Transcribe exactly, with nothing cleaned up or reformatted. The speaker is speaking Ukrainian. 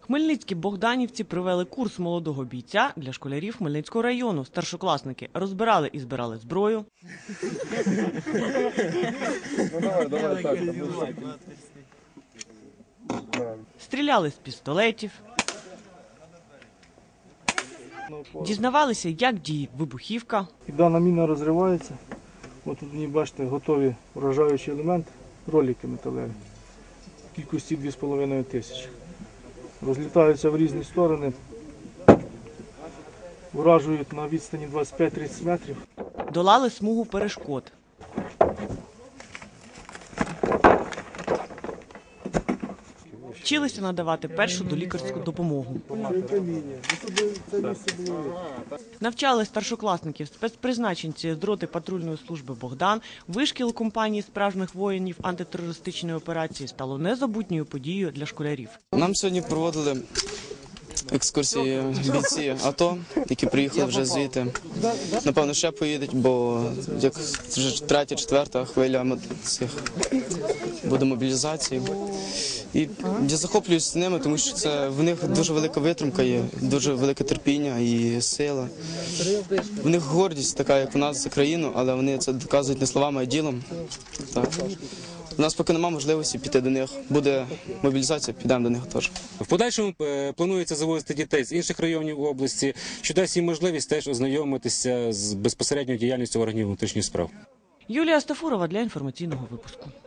Хмельницькі богданівці провели курс молодого бійця для школярів Хмельницького району. Старшокласники розбирали і збирали зброю, стріляли з пістолетів, дізнавалися, як діє вибухівка. Дана міна розривається. Ось тут, бачите, готові вражаючі елементи, ролики металеві, в кількості дві з половиною тисячі. Розлітаються в різні сторони, вражують на відстані двадцять п'ять - тридцять метрів. Долали смугу перешкод. Вчилися надавати першу долікарську допомогу. Навчали старшокласників спецпризначенці з роти патрульної служби «Богдан». Вишкіл компанії справжніх воїнів антитерористичної операції стало незабутньою подією для школярів. Нам сьогодні проводили екскурсії бійці АТО, які приїхали вже звідти. Напевно, ще поїдуть, бо як вже третя, четверта хвиля цих буде мобілізації. І я захоплююся ними, тому що це в них дуже велика витримка є, дуже велике терпіння і сила. В них гордість така, як у нас за країну, але вони це доказують не словами, а ділом. Так. У нас поки немає можливості піти до них. Буде мобілізація, підемо до них теж. В подальшому планується завозити дітей з інших районів області, що дасть їм можливість теж ознайомитися з безпосередньою діяльністю органів внутрішніх справ. Юлія Стафурова для інформаційного випуску.